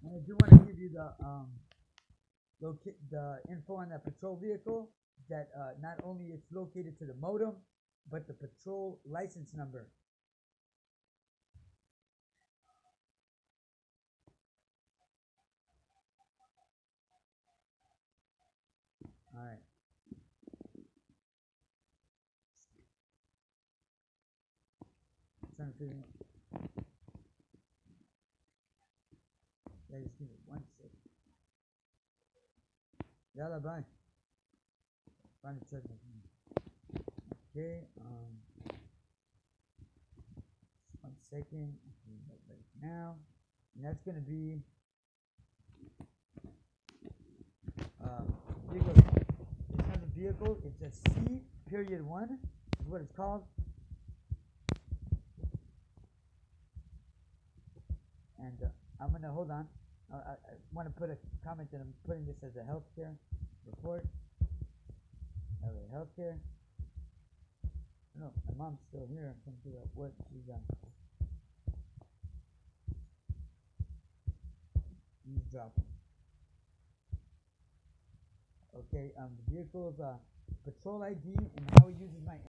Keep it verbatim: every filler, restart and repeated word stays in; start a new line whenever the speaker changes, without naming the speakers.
And I do want to give you the um, loca- the info on that patrol vehicle. That uh, not only it's located to the modem, but the patrol license number. All right. Trying to figure. Yeah, just give me one second. Yalla, bye. Trying to check my phone. Okay. Um. One second. Right now, and that's gonna be uh vehicle. It's not a vehicle. It's a C period one is what it's called. And uh, I'm gonna hold on. I, I, I want to put a comment that I'm putting this as a healthcare report. L A healthcare. No, my mom's still here. I'm trying to figure out what she's on. Eavesdropping. Okay, um, the vehicle's uh, patrol I D and how it uses my